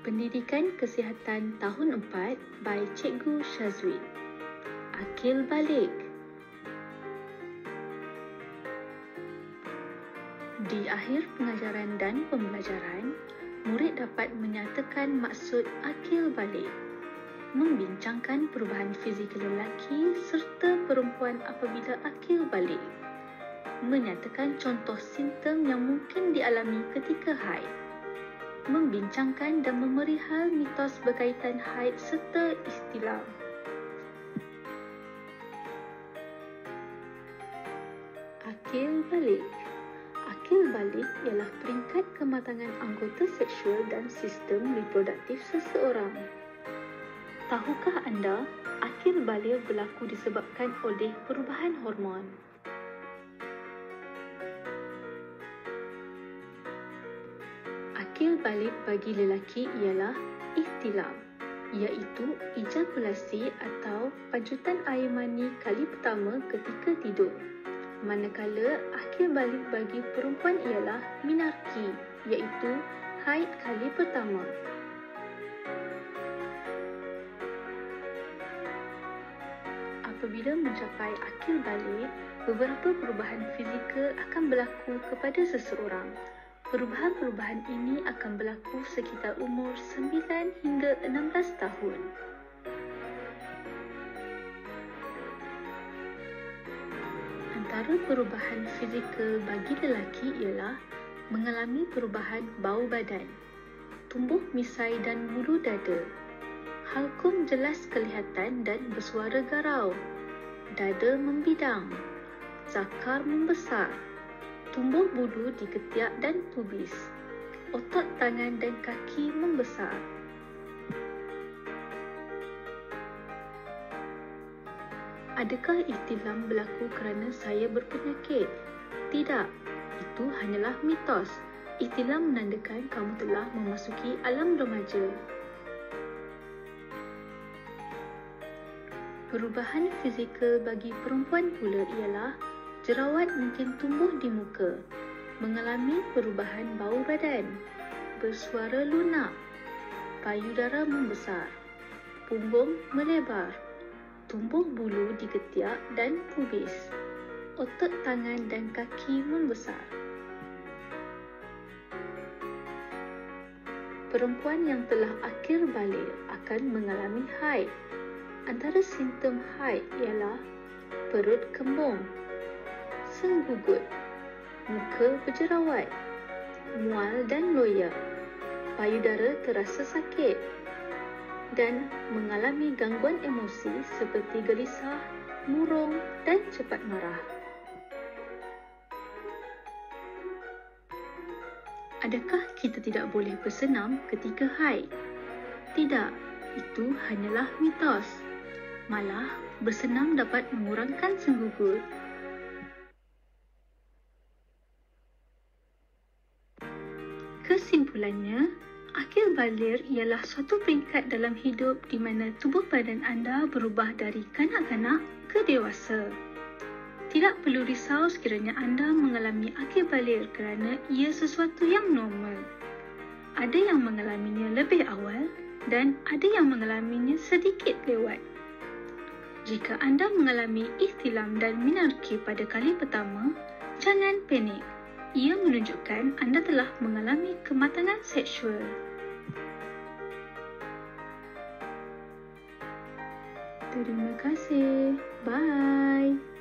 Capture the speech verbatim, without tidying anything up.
Pendidikan Kesihatan Tahun empat by Cikgu Syazwin. Akil balik. Di akhir pengajaran dan pembelajaran, murid dapat menyatakan maksud akil balik, membincangkan perubahan fizikal lelaki serta perempuan apabila akil balik, menyatakan contoh simptom yang mungkin dialami ketika haid, membincangkan dan memerihal mitos berkaitan haid serta ihtilam. Akil balik. Akil balik ialah peringkat kematangan anggota seksual dan sistem reproduktif seseorang. Tahukah anda, akil balik berlaku disebabkan oleh perubahan hormon. Akil balik bagi lelaki ialah ihtilam, iaitu ejakulasi atau pancutan air mani kali pertama ketika tidur. Manakala akil balik bagi perempuan ialah minarki, iaitu haid kali pertama. Apabila mencapai akil balik, beberapa perubahan fizikal akan berlaku kepada seseorang. Perubahan-perubahan ini akan berlaku sekitar umur sembilan hingga enam belas tahun. Antara perubahan fizikal bagi lelaki ialah mengalami perubahan bau badan, tumbuh misai dan bulu dada, halkum jelas kelihatan dan bersuara garau, dada membidang, zakar membesar, tumbuh bulu di ketiak dan pubis, otot tangan dan kaki membesar. Adakah ihtilam berlaku kerana saya berpenyakit? Tidak, itu hanyalah mitos. Ihtilam menandakan kamu telah memasuki alam remaja. Perubahan fizikal bagi perempuan pula ialah jerawat mungkin tumbuh di muka, mengalami perubahan bau badan, bersuara lunak, payudara membesar, punggung melebar, tumbuh bulu di ketiak dan pubis, otot tangan dan kaki membesar. Perempuan yang telah akil balik akan mengalami haid. Antara simptom haid ialah perut kembung, senggugut, muka berjerawat, mual dan loyak, payudara terasa sakit dan mengalami gangguan emosi seperti gelisah, murung dan cepat marah. Adakah kita tidak boleh bersenam ketika haid? Tidak, itu hanyalah mitos. Malah, bersenam dapat mengurangkan senggugut. Kesimpulannya, akil balik ialah suatu peringkat dalam hidup di mana tubuh badan anda berubah dari kanak-kanak ke dewasa. Tidak perlu risau sekiranya anda mengalami akil balik kerana ia sesuatu yang normal. Ada yang mengalaminya lebih awal dan ada yang mengalaminya sedikit lewat. Jika anda mengalami ihtilam dan minarki pada kali pertama, jangan panik. Ia menunjukkan anda telah mengalami kematangan seksual. Terima kasih. Bye.